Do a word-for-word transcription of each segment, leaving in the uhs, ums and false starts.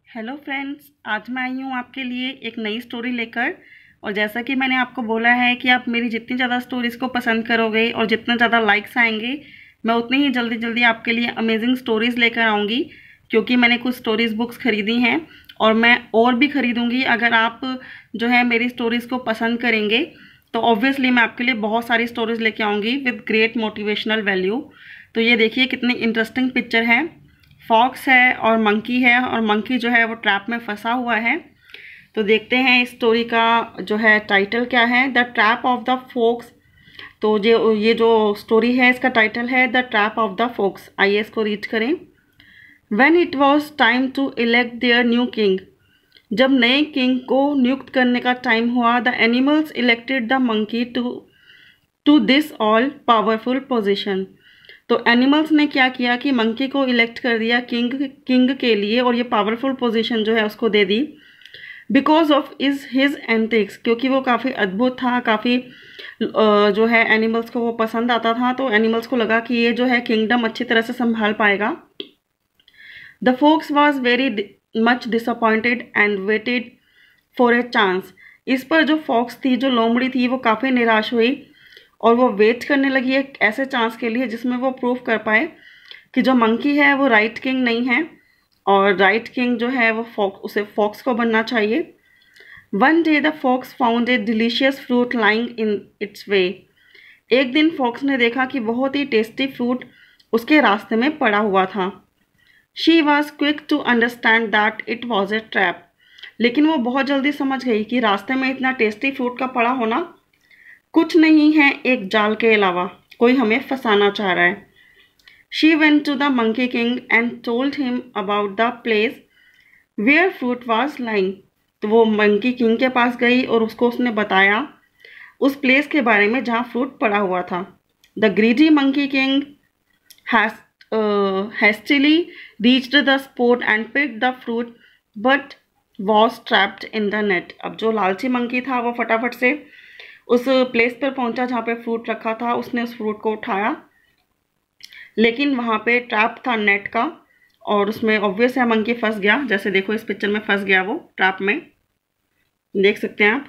Hello friends, आज मैं आई हूँ आपके लिए एक नई स्टोरी लेकर। और जैसा कि मैंने आपको बोला है कि आप मेरी जितनी ज़्यादा स्टोरीज़ को पसंद करोगे और जितना ज़्यादा लाइक्स आएंगे, मैं उतनी ही जल्दी जल्दी आपके लिए अमेजिंग स्टोरीज़ लेकर आऊँगी। क्योंकि मैंने कुछ स्टोरीज़ बुक्स ख़रीदी हैं और मैं और भी ख़रीदूँगी। अगर आप जो है मेरी स्टोरीज़ को पसंद करेंगे तो ऑब्वियसली मैं आपके लिए बहुत सारी स्टोरीज़ लेके आऊँगी विद ग्रेट मोटिवेशनल वैल्यू। तो ये देखिए कितनी इंटरेस्टिंग पिक्चर है। फॉक्स है और मंकी है, और मंकी जो है वो ट्रैप में फंसा हुआ है। तो देखते हैं इस स्टोरी का जो है टाइटल क्या है, the trap of the fox. तो जो ये जो स्टोरी है इसका टाइटल है the trap of the fox. आइए इसको रीड करें। When it was time to elect their new king, जब नए किंग को नियुक्त करने का टाइम हुआ, the animals elected the monkey to to this all powerful position. तो एनिमल्स ने क्या किया कि मंकी को इलेक्ट कर दिया किंग किंग के लिए, और ये पावरफुल पोजीशन जो है उसको दे दी because of is his antics, क्योंकि वो काफ़ी अद्भुत था, काफ़ी जो है एनिमल्स को वो पसंद आता था। तो एनिमल्स को लगा कि ये जो है किंगडम अच्छी तरह से संभाल पाएगा। The fox was very much disappointed and waited for a chance. इस पर जो फॉक्स थी, जो लोमड़ी थी, वो काफ़ी निराश हुई और वो वेट करने लगी एक ऐसे चांस के लिए जिसमें वो प्रूव कर पाए कि जो मंकी है वो राइट किंग नहीं है, और राइट किंग जो है वो फॉक्स उसे फॉक्स को बनना चाहिए। One day the fox found a delicious fruit lying in its way. एक दिन फॉक्स ने देखा कि बहुत ही टेस्टी फ्रूट उसके रास्ते में पड़ा हुआ था। She was quick to understand that it was a trap. लेकिन वो बहुत जल्दी समझ गई कि रास्ते में इतना टेस्टी फ्रूट का पड़ा होना कुछ नहीं है एक जाल के अलावा, कोई हमें फंसाना चाह रहा है। She went to the monkey king and told him about the place where fruit was lying. तो वो मंकी किंग के पास गई और उसको उसने बताया उस प्लेस के बारे में जहाँ फ्रूट पड़ा हुआ था। The greedy monkey king hastily reached the spot and picked the fruit but was trapped in the net. अब जो लालची मंकी था वो फटाफट से उस प्लेस पर पहुंचा जहाँ पे फ्रूट रखा था। उसने उस फ्रूट को उठाया, लेकिन वहाँ पे ट्रैप था नेट का, और उसमें ऑब्वियस है मंकी फंस गया। जैसे देखो इस पिक्चर में फंस गया वो ट्रैप में, देख सकते हैं आप।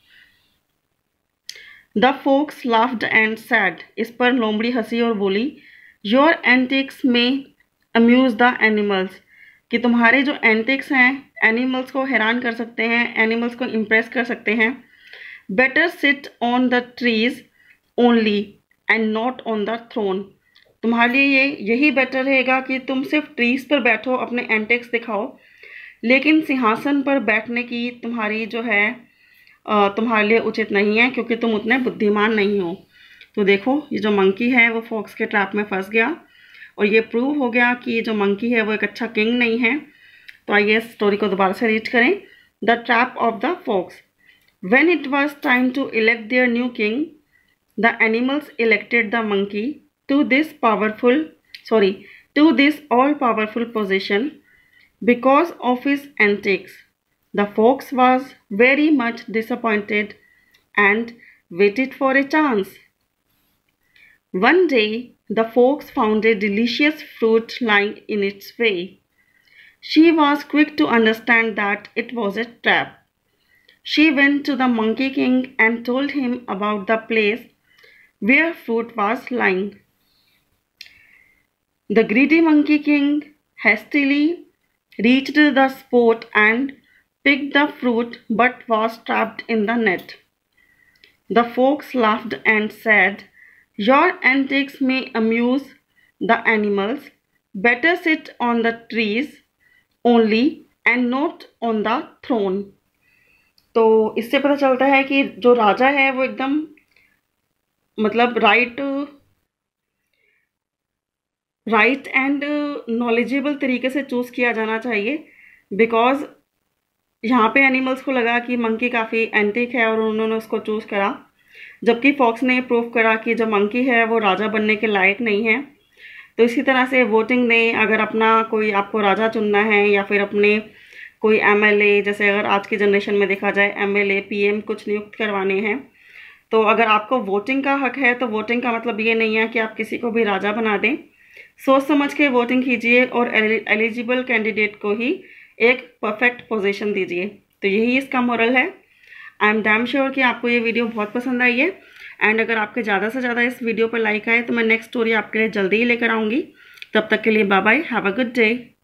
The fox laughed and said. इस पर लोमड़ी हंसी और बोली, your antics may amuse the animals, कि तुम्हारे जो एंटिक्स हैं एनिमल्स को हैरान कर सकते हैं, एनिमल्स को इम्प्रेस कर सकते हैं। Better sit on the trees only and not on the throne. तुम्हारे लिए ये यही बेटर रहेगा कि तुम सिर्फ ट्रीज पर बैठो, अपने एंटिक्स दिखाओ, लेकिन सिंहासन पर बैठने की तुम्हारी जो है तुम्हारे लिए उचित नहीं है, क्योंकि तुम उतने बुद्धिमान नहीं हो। तो देखो ये जो मंकी है वो फॉक्स के ट्रैप में फंस गया, और ये प्रूव हो गया कि जो मंकी है वो एक अच्छा किंग नहीं है। तो आइए स्टोरी को दोबारा से रीड करें। The trap of the fox. When it was time to elect their new king, the animals elected the monkey to this powerful, sorry, to this all-powerful position because of his antics. The fox was very much disappointed and waited for a chance. One day, the fox found a delicious fruit lying in its way. She was quick to understand that it was a trap. She went to the monkey king and told him about the place where fruit was lying. The greedy monkey king hastily reached the spot and picked the fruit but was trapped in the net. The fox laughed and said, your antics may amuse the animals. Better sit on the trees only and not on the throne. तो इससे पता चलता है कि जो राजा है वो एकदम मतलब राइट राइट एंड नॉलेजेबल तरीके से चूज़ किया जाना चाहिए, बिकॉज यहाँ पे एनिमल्स को लगा कि मंकी काफ़ी एंटिक है और उन्होंने उसको चूज़ करा, जबकि फॉक्स ने प्रूव करा कि जो मंकी है वो राजा बनने के लायक नहीं है। तो इसी तरह से वोटिंग ने, अगर अपना कोई आपको राजा चुनना है या फिर अपने कोई एमएलए, जैसे अगर आज की जनरेशन में देखा जाए एमएलए पीएम कुछ नियुक्त करवाने हैं, तो अगर आपको वोटिंग का हक है तो वोटिंग का मतलब ये नहीं है कि आप किसी को भी राजा बना दें। सोच समझ के वोटिंग कीजिए और एलिजिबल कैंडिडेट को ही एक परफेक्ट पोजीशन दीजिए। तो यही इसका मोरल है। आई एम डैम श्योर कि आपको ये वीडियो बहुत पसंद आई है। एंड अगर आपके ज़्यादा से ज़्यादा इस वीडियो पर लाइक आए तो मैं नेक्स्ट स्टोरी आपके लिए जल्दी ही लेकर आऊँगी। तब तक के लिए bye bye, have a good day.